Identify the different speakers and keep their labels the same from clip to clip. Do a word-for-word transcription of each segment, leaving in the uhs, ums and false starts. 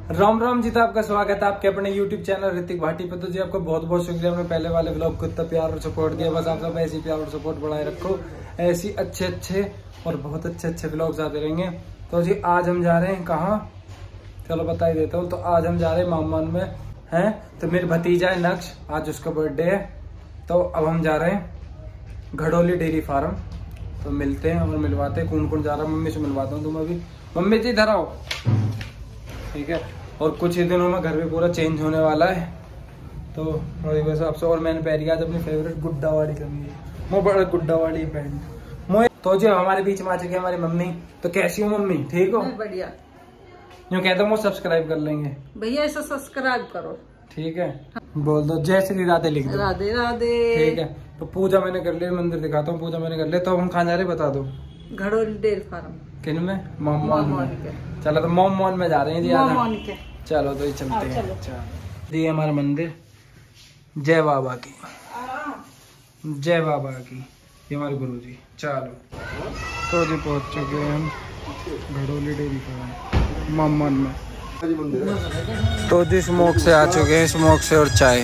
Speaker 1: राम राम जी, तो आपका स्वागत है आपके अपने यूट्यूब चैनल ऋतिक भाटी पे। तो जी आपको बहुत बहुत शुक्रिया, हमने पहले वाले ब्लॉग को इतना प्यार और सपोर्ट दिया। बस आप सब ऐसे ही प्यार और सपोर्ट बढ़ाए रखो, ऐसी अच्छे अच्छे और बहुत अच्छे अच्छे ब्लॉग्स आते रहेंगे। तो जी आज हम जा रहे हैं कहाँ, चलो बता ही देता हूँ। तो आज हम जा रहे हैं मामान में हैं। तो मेरी भतीजा है नक्श, आज उसका बर्थडे है। तो अब हम जा रहे हैं घड़ोली डेयरी फार्म। तो मिलते हैं और मिलवाते हैं कौन कौन जा रहा है। मम्मी से मिलवाता हूँ तुम अभी। मम्मी जी इधर आओ, ठीक है। और कुछ ही दिनों में घर भी पूरा चेंज होने वाला है। तो और हिसाब से और मैंने पहनी आज अपनी फेवरेट गुड्डा वाली कमीज, वो बड़ा गुड्डा वाली पहनी मोए। तो जो हमारे बीच में आ चुकी है हमारी मम्मी। तो कैसी हो मम्मी, ठीक हो?
Speaker 2: बढ़िया।
Speaker 1: यूँ कहता हूँ वो सब्सक्राइब कर लेंगे
Speaker 2: भैया, ऐसा सब्सक्राइब करो, ठीक
Speaker 1: है। बोल दो जय श्री राधे लिख दो।
Speaker 2: राधे राधे, ठीक है।
Speaker 1: तो पूजा मैंने कर ली, मंदिर दिखाता हूँ, पूजा मैंने कर लिया। तो हम कहाँ जा रहे बता दो।
Speaker 2: घड़ोली डेयरी फार्म।
Speaker 1: किन में? मोमोन में। चलो तो मोमोन में जा रहे हैं जी। मोमोन के चलो तो ये चलते हैं। ये हमारा मंदिर, जय बाबा की, जय बाबा की। ये हमारे गुरु जी। चलो तो जी पहुंच चुके हैं हम घड़ोली डेयरी फार्म मोमोन में। तो जी स्मोक से आ चुके हैं, स्मोक से और चाय।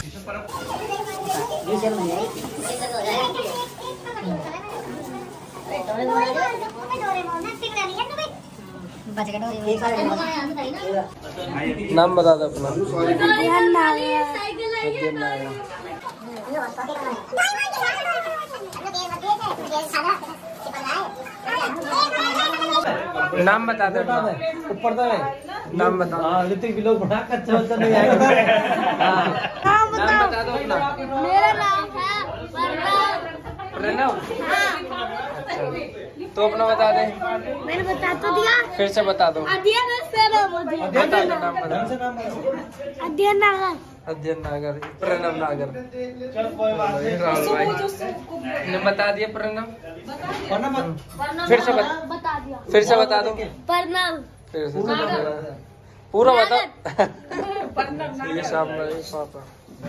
Speaker 1: नाम बता दो अपना। नाम बता दो ऊपर तो नाम बता। ऋतिक भी लोग बड़ा कच्चा कच्चा नहीं आएगा। नाम बता दो अपना।
Speaker 3: मेरा नाम है
Speaker 1: प्रणव। तो अपना बता दे।
Speaker 3: मैंने बता तो दिया,
Speaker 1: फिर से बता दो।
Speaker 3: अध्ययन
Speaker 1: अध्ययन नाम बता।
Speaker 3: अध्ययन नागर।
Speaker 1: अध्ययन नागर, प्रणव नागर। राहुल भाई ने बता दिया प्रणव। फिर से बता दिया, फिर से बता दो।
Speaker 3: प्रणव,
Speaker 1: फिर से पूरा बता। ये सामने पापा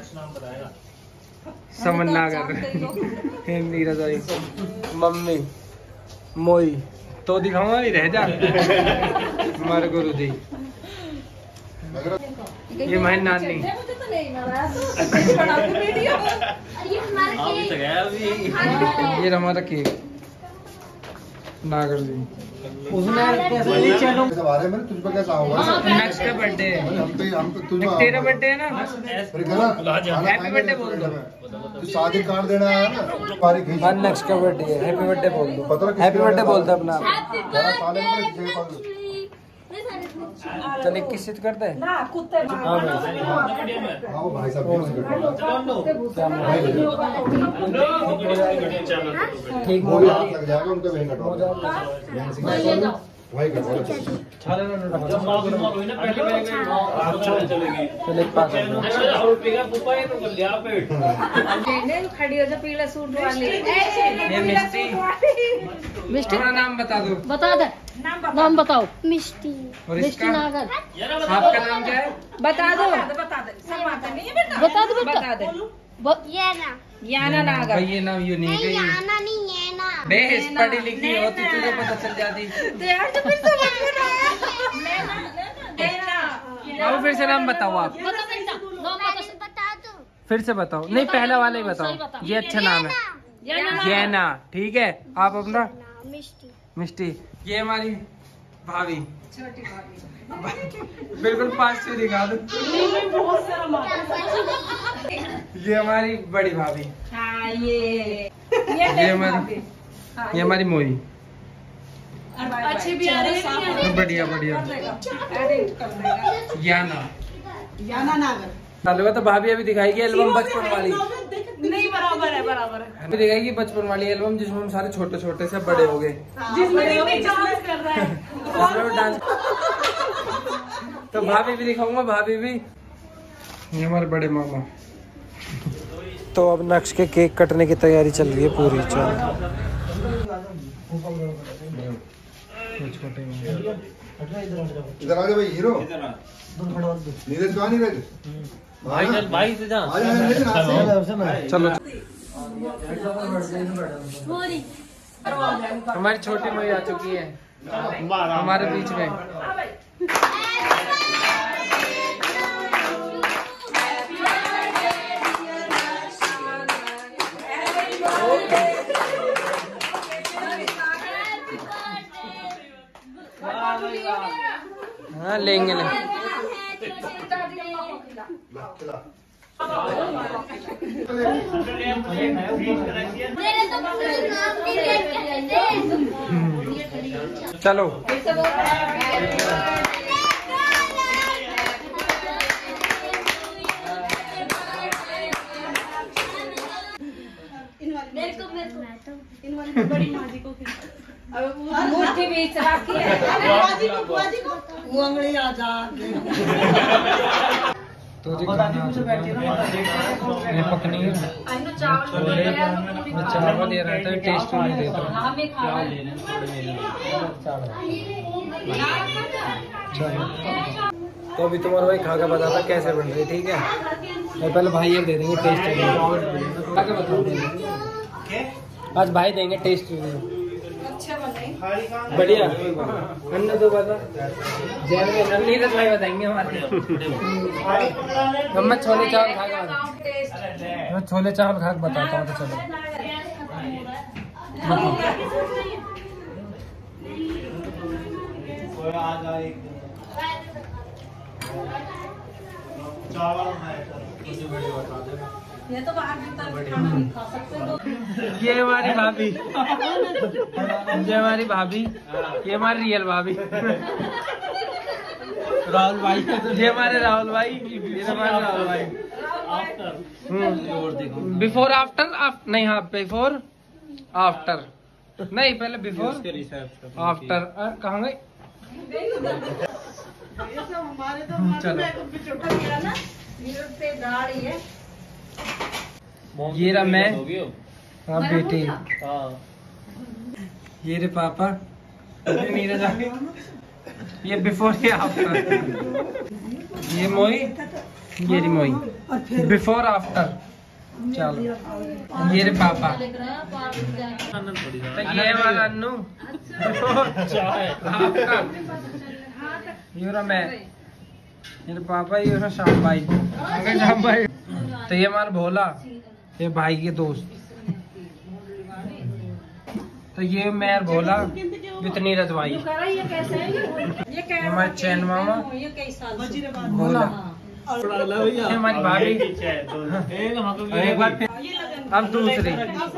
Speaker 1: समन नागर, नीरज भाई, मम्मी मोई। तो दिखाऊंगा नहीं, रह जा। हमारे गुरु जी, ये मेरी नानी, ये हमारा केक नागर जी। उसने तुझ पर कैसा होगा? नेक्स्ट का बर्थडे है, तेरा बर्थडे है ना। हैप्पी बर्थडे बोल दो।
Speaker 4: शादी कार्ड देना है ना,
Speaker 1: नेक्स्ट का बर्थडे है। हैप्पी बर्थडे बोल दो। हैप्पी बर्थडे बोलता अपना। चल इक्कीस सीट करते हैं।
Speaker 4: भाई साहब
Speaker 1: ठीक
Speaker 4: लग जाएगा उनका, वहीं कटवा वही कटवा।
Speaker 2: खड़ी हो जा पीला सूट वाली।
Speaker 1: ये मिष्टी, मिष्टी का नाम बता दो।
Speaker 2: बता दे नाम बताओ।
Speaker 3: मिष्टी।
Speaker 1: और
Speaker 2: मिष्टी
Speaker 1: इसका
Speaker 2: नागर।
Speaker 1: आपका नाम क्या है?
Speaker 2: बता दो, बता दे, सब आता नहीं है बेटा। बता दो, बता दे।
Speaker 3: ये ना,
Speaker 2: याना नागर।
Speaker 1: ये नाम यूनिक है।
Speaker 3: याना नहीं है ना।
Speaker 1: बेस पढ़ी लिखी होती तुझे पता चल जाती। अब फिर से नाम बताओ आप।
Speaker 3: बता दो,
Speaker 1: फिर से बताओ। नहीं पहला वाला ही बताओ। ये अच्छा नाम है, जैना। ठीक है, आप अपना?
Speaker 3: मिष्टी।
Speaker 1: मिष्टी। ये हमारी भाभी, छोटी भाभी। बिल्कुल पास से दिखा दो। ये हमारी बड़ी भाभी।
Speaker 2: हाँ, ये
Speaker 1: ये हमारी, ये हमारी मोई।
Speaker 2: अच्छी भी आ रही है।
Speaker 1: बढ़िया बढ़िया। याना,
Speaker 2: याना नागर।
Speaker 1: चलो तो भाभी अभी दिखाएगी एल्बम बचपन वाली।
Speaker 2: नहीं, बराबर है, बराबर है।
Speaker 1: अभी दिखाएगी बचपन वाली एल्बम, जिसमें हम सारे छोटे छोटे से बड़े हो गए।
Speaker 2: जिसमें डांस कर रहा है।
Speaker 1: डांस। तो भाभी भी दिखाऊंगा, भाभी भी। ये हमारे बड़े मामा। तो अब नक्श के केक कटने की तैयारी चल रही है पूरी। चल
Speaker 4: इधर आ जा भाई हीरो। नीरज कहाँ नीरज? भाई भाई
Speaker 1: चलो हमारी छोटी मई आ चुकी है हमारे बीच में। लेंगे ले। चलो
Speaker 2: बड़ी माजी को मूर्ति बीच रखी है वो अंगड़ी आ जा
Speaker 1: तो जी ये पकनीर चावल ये रहता है टेस्ट नहीं देता। तो अभी तुम्हारा भाई खा के बताता कैसे बन रही, ठीक है? मैं पहले भाई ये दे देंगे टेस्ट खा के बताओ। आज भाई देंगे टेस्ट बढ़िया। अन्य दो बता नीरज भाई बताएंगे हमारे। मैं छोले चावल खा के मैं छोले चावल खा के बताता हूँ। तो चलो
Speaker 2: ये तो बाहर खाना नहीं खा सकते।
Speaker 1: ये हमारी भाभी, ये हमारी भाभी, ये हमारी रियल भाभी राहुल भाई, ये हमारे राहुल भाई, ये हमारे राहुल भाई। बिफोर आफ्टर नहीं, हाँ बिफोर आफ्टर नहीं, पहले बिफोर आफ्टर। कहाँ गए? चलो ये रहा मैं, हाँ बेटी, ये रे पापा, ये नीरज, ये बिफोर ये आफ्टर, ये मोई, ये री मोई, बिफोर आफ्टर। चलो ये रे पापा, तो ये वाला अन्नू बिफोर आफ्टर। ये रहा मैं, ये रे पापा, ये रहा श्याम भाई, श्याम भाई। तो ये हमारा भोला, ये भाई के दोस्त। तो ये मैं भोला विद नीरज भाई, ये हमारे चैन मामा भोला, ये हमारी भाभी। एक बार फिर अब दूसरी।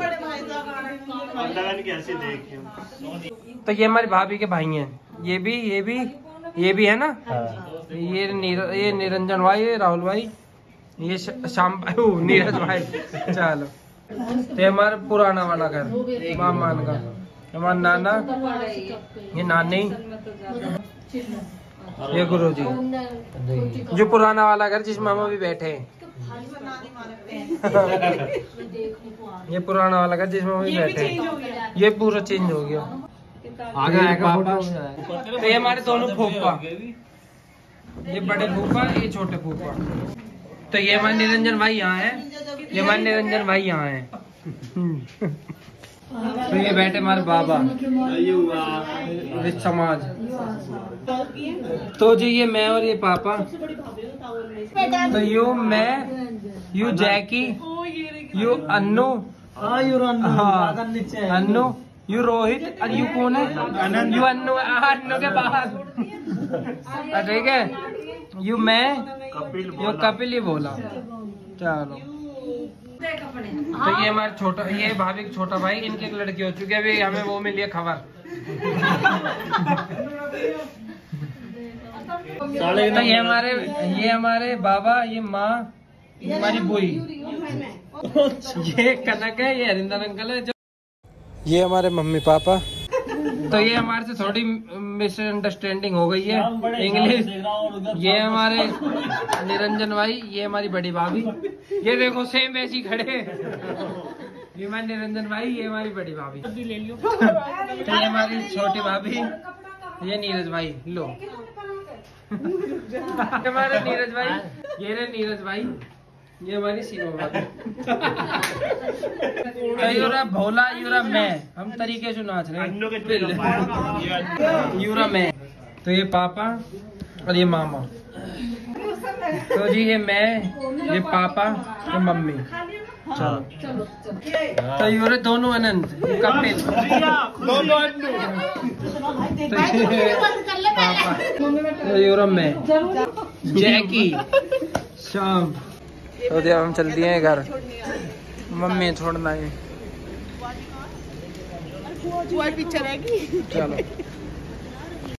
Speaker 1: तो ये हमारी भाभी के भाई हैं, ये भी ये भी ये भी है ना। ये नीर ये निरंजन भाई, ये राहुल भाई, ये शाम भाई, नीरज भाई। चलो तो हमारा पुराना वाला घर मामान का, हमारा नाना, ये नानी, ये गुरुजी। जो पुराना वाला घर जिस मामा भी बैठे हैं, ये पुराना वाला घर जिस मामा भी बैठे हैं, ये पूरा चेंज हो गया। आगे पापा। तो ये हमारे दोनों फूफा, ये बड़े फूफा, ये छोटे फूफा। तो ये हमारे निरंजन भाई यहाँ है, ये हमारे निरंजन भाई यहाँ है। तो ये बैठे हमारे बाबा समाज। तो जी ये मैं और ये पापा। तो यू मैं, यू जैकी, यू अन्नू, हाँ अन्नू, यू रोहित, और यू कौन है? यू अन्नू, अन्नू के बाद ठीक है। यू मैं, यू कपिल, ये बोला। चलो तो ये हमारे छोटा, ये भाभी का छोटा भाई, इनकी एक लड़की हो चुकी है, अभी हमें वो मिली है खबर। तो ये हमारे ये हमारे बाबा, ये माँ, ये हमारी बुई, ये कनक है, ये हरिंदर अंकल है, जो ये हमारे मम्मी पापा। तो ये हमारे से थोड़ी मिसअंडरस्टैंडिंग हो गई है इंग्लिश। ये हमारे निरंजन भाई, ये हमारी बड़ी भाभी, ये देखो सेम वैसी खड़े। ये हमारे निरंजन भाई, ये हमारी बड़ी भाभी। तो ये हमारी छोटी भाभी, ये नीरज भाई। लो हमारे नीरज भाई, ये रहे नीरज भाई, ये हमारी सीमा भाभी। तो यूरा भोला, यूरा मैं, हम तरीके से नाच रहे हैं। यूरा मैं। तो ये पापा और ये मामा। तो जी ये मैं, ये पापा, ये मम्मी।
Speaker 2: चलो चलो
Speaker 1: तो ये दोनों अनंत कपिल दोनों यूरोप में जैकी शाम। तो जब हम चल दिए हैं घर, मम्मी छोड़ना है।
Speaker 5: पिक्चर है
Speaker 1: चलो।